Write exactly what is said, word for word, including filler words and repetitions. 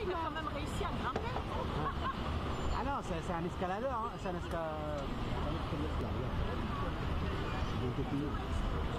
il a quand même réussi à grimper. Ah non, c'est un escaladeur, hein. C'est un escaladeur.